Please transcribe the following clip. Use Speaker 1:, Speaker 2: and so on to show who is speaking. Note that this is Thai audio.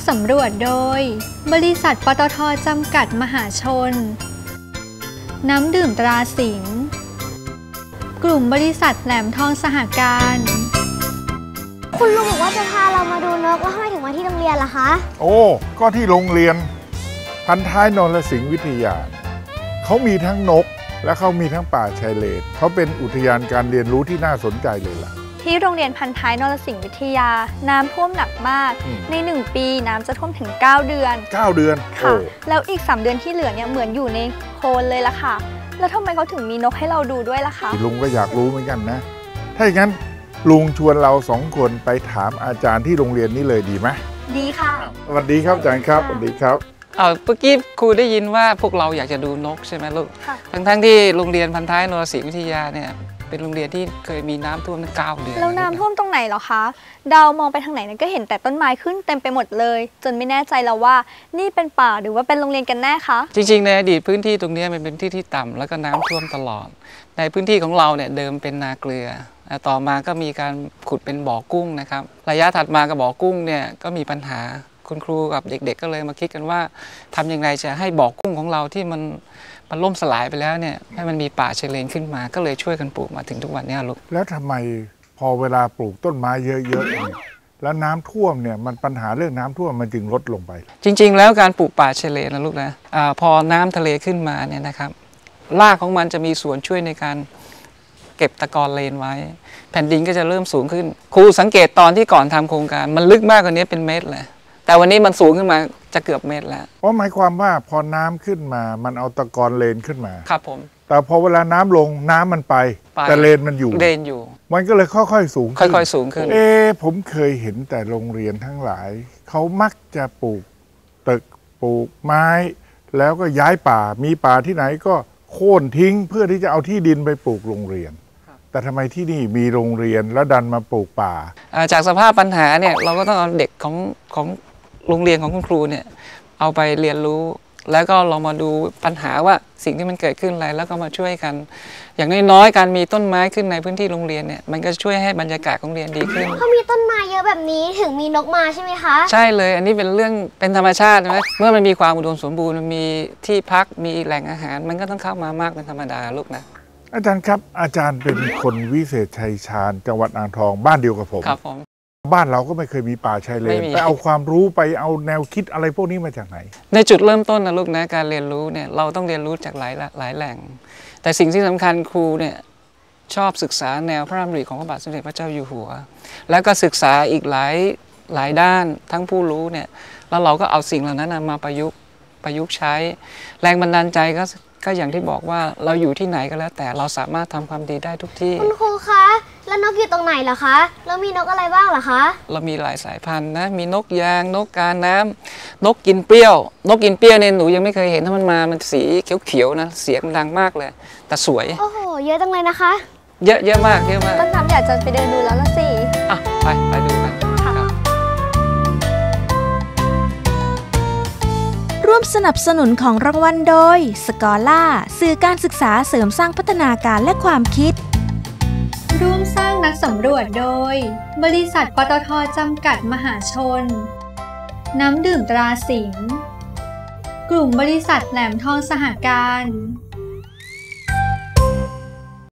Speaker 1: สำรวจโดยบริษัทปตท.จำกัดมหาชนน้ำดื่มตราสิงห์กลุ่มบริษัทแหลมทองสหการ
Speaker 2: คุณลุงบอกว่าจะพาเรามาดูนกแล้วทำไมถึงมาที่โรงเรียนล่ะคะ
Speaker 3: โอ้ก็ที่โรงเรียนพันท้ายนรสิงห์วิทยาเขามีทั้งนกและเขามีทั้งป่าชายเลนเขาเป็นอุทยานการเรียนรู้ที่น่าสนใจเลยล่ะ
Speaker 1: ที่โรงเรียนพันท้ายนรสิงห์วิทยาน้ำท่วมหนักมากใน1 ปีน้ำจะท่วมถึง9 เดือน
Speaker 3: 9 เดือน
Speaker 1: ค่ะแล้วอีก3 เดือนที่เหลือเนี่ยเหมือนอยู่ในโคลนเลยล่ะค่ะแล้วทำไมเขาถึงมีนกให้เราดูด้วยล่ะคะ
Speaker 3: ลุงก็อยากรู้เหมือนกันนะถ้าอย่างนั้นลุงชวนเรา2 คนไปถามอาจารย์ที่โรงเรียนนี้เลยดีไหม
Speaker 1: ดีค่ะ
Speaker 3: สวัสดีครับอาจารย์ครับสวัสดีครับ
Speaker 4: เมื่อกี้ครูได้ยินว่าพวกเราอยากจะดูนกใช่ไหมลูกทั้งที่โรงเรียนพันท้ายนรสิงห์วิทยาเนี่ยเป็นโรงเรียนที่เคยมีน้ำท่วมตั้ง9 เดือน
Speaker 1: แล้วน้ำท่วมตรงไหนเหรอคะดาวมองไปทางไหนก็เห็นแต่ต้นไม้ขึ้นเต็มไปหมดเลยจนไม่แน่ใจแล้วว่านี่เป็นป่าหรือว่าเป็นโรงเรียนกันแน่คะ
Speaker 4: จริงๆในอดีตพื้นที่ตรงนี้มันเป็นที่ที่ต่ำแล้วก็น้ำท่วมตลอดในพื้นที่ของเราเนี่ยเดิมเป็นนาเกลือต่อมาก็มีการขุดเป็นบ่อกุ้งนะครับระยะถัดมากับบ่อกุ้งเนี่ยก็มีปัญหาคุณครูกับเด็กๆก็เลยมาคิดกันว่าทำยังไงจะให้บ่อกุ้งของเราที่มันล่มสลายไปแล้วเนี่ยให้มันมีป่าชายเลนขึ้นมาก็เลยช่วยกันปลูกมาถึงทุกวันนี้ลูก
Speaker 3: แล้วทำไมพอเวลาปลูกต้นไม้เยอะๆเนี่ยแล้วน้ำท่วมเนี่ยมันปัญหาเรื่องน้ำท่วมมันจึงลดลงไป
Speaker 4: จริงๆแล้วการปลูกป่าชายเลนนะลูกนะพอน้ำทะเลขึ้นมาเนี่ยนะครับรากของมันจะมีส่วนช่วยในการเก็บตะกอนเลนไว้แผ่นดินก็จะเริ่มสูงขึ้นครูสังเกตตอนที่ก่อนทำโครงการมันลึกมากกว่านี้เป็นเมตรเลยแต่วันนี้มันสูงขึ้นมาจะเกือบเมตรแล้ว
Speaker 3: เพราะหมายความว่าพอน้ำขึ้นมามันเอาตะกอนเลนขึ้นมา
Speaker 4: ครับผม
Speaker 3: แต่พอเวลาน้ำลงน้ำมันไปแต่เลนมันอยู่มันก็เลยค่อยๆสูงขึ้น
Speaker 4: ค่อยๆสูงขึ้น
Speaker 3: ผมเคยเห็นแต่โรงเรียนทั้งหลายเขามักจะปลูกตึกปลูกไม้แล้วก็ย้ายป่ามีป่าที่ไหนก็โค่นทิ้งเพื่อที่จะเอาที่ดินไปปลูกโรงเรียนแต่ทำไมที่นี่มีโรงเรียนแล้วดันมาปลูกป่า
Speaker 4: จากสภาพปัญหาเนี่ยเราก็ต้องเอาเด็กของโรงเรียนของคุณครูเนี่ยเอาไปเรียนรู้แล้วก็เรามาดูปัญหาว่าสิ่งที่มันเกิดขึ้นอะไรแล้วก็มาช่วยกันอย่างน้อยๆการมีต้นไม้ขึ้นในพื้นที่โรงเรียนเนี่ยมันก็ช่วยให้บรรยากาศของเรียนดีขึ้น
Speaker 2: เขามีต้นไม้เยอะแบบนี้ถึงมีนกมาใช่ไหมคะ
Speaker 4: ใช่เลยอันนี้เป็นเรื่องเป็นธรรมชาตินะเมื่อมันมีความอุดมสมบูรณ์มันมีที่พักมีแหล่งอาหารมันก็ต้องเข้ามามากเป็นธรรมดาลูกนะ
Speaker 3: อาจารย์ครับอาจารย์เป็นคนวิเศษชัยชาญจังหวัดอ่างทองบ้านเดียวกับผม
Speaker 4: ครับผม
Speaker 3: บ้านเราก็ไม่เคยมีป่าชายเลนไปเอาความรู้ไปเอาแนวคิดอะไรพวกนี้มาจากไหน
Speaker 4: ในจุดเริ่มต้นนะลูกนะการเรียนรู้เนี่ยเราต้องเรียนรู้จากหลายแหล่งแต่สิ่งที่สำคัญครูเนี่ยชอบศึกษาแนวพระราชดำริของพระบาทสมเด็จพระเจ้าอยู่หัวแล้วก็ศึกษาอีกหลายด้านทั้งผู้รู้เนี่ยแล้วเราก็เอาสิ่งเหล่านั้นมาประยุกต์ใช้แรงบันดาลใจก็อย่างที่บอกว่าเราอยู่ที่ไหนก็แล้วแต่เราสามารถทำความดีได้ทุกที่
Speaker 2: คุณครูคะแล้วนกอยู่ตรงไหนเหรอคะแล้วมีนกอะไรบ้างเหรอคะ
Speaker 4: เรามีหลายสายพันธุ์นะมีนกยางนกกาน้ำนกกินเปรี้ยวนกกินเปรี้ยวเนี่ยหนูยังไม่เคยเห็นถ้ามันสีเขียวๆนะเสียงดังมากเลยแต่สวย
Speaker 2: โอ้โหเยอะจังเลยนะคะ
Speaker 4: เยอะมาก
Speaker 1: ต้นน้ำอยากจะไปเดินดูแล้วละสิ
Speaker 4: ไปดูกัน
Speaker 5: ร่วมสนับสนุนของรางวัลโดยสกอล่าสื่อการศึกษาเสริมสร้างพัฒนาการและความคิด
Speaker 1: ร่วมสร้างนักสำรวจโดยบริษัทปตท.จำกัดมหาชนน้ำดื่มตราสิงห์กลุ่มบริษัทแหลมทองสหการ